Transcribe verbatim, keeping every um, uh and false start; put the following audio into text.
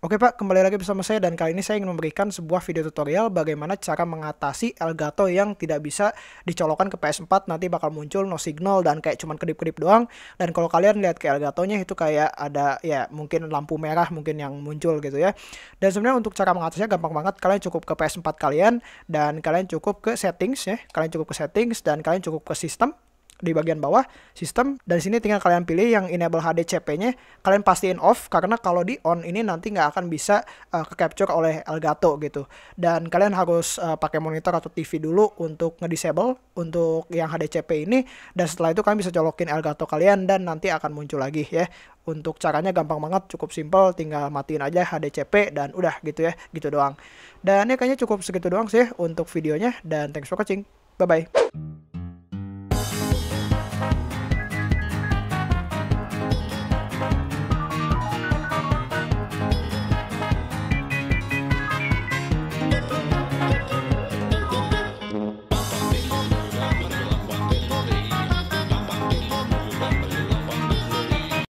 Oke Pak, kembali lagi bersama saya dan kali ini saya ingin memberikan sebuah video tutorial bagaimana cara mengatasi Elgato yang tidak bisa dicolokkan ke P S empat, nanti bakal muncul no signal dan kayak cuman kedip-kedip doang. Dan kalau kalian lihat ke Elgatonya itu kayak ada ya mungkin lampu merah mungkin yang muncul gitu ya. Dan sebenarnya untuk cara mengatasinya gampang banget, kalian cukup ke P S empat kalian dan kalian cukup ke settings ya, kalian cukup ke settings dan kalian cukup ke sistem di bagian bawah sistem, dan sini tinggal kalian pilih yang enable H D C P-nya, kalian pastiin off karena kalau di on ini nanti nggak akan bisa uh, ke capture oleh Elgato gitu. Dan kalian harus uh, pakai monitor atau T V dulu untuk ngedisable untuk yang H D C P ini, dan setelah itu kalian bisa colokin Elgato kalian dan nanti akan muncul lagi ya. Untuk caranya gampang banget, cukup simple, tinggal matiin aja H D C P dan udah gitu ya, gitu doang. Dan ya kayaknya cukup segitu doang sih untuk videonya, dan thanks for watching. Bye bye.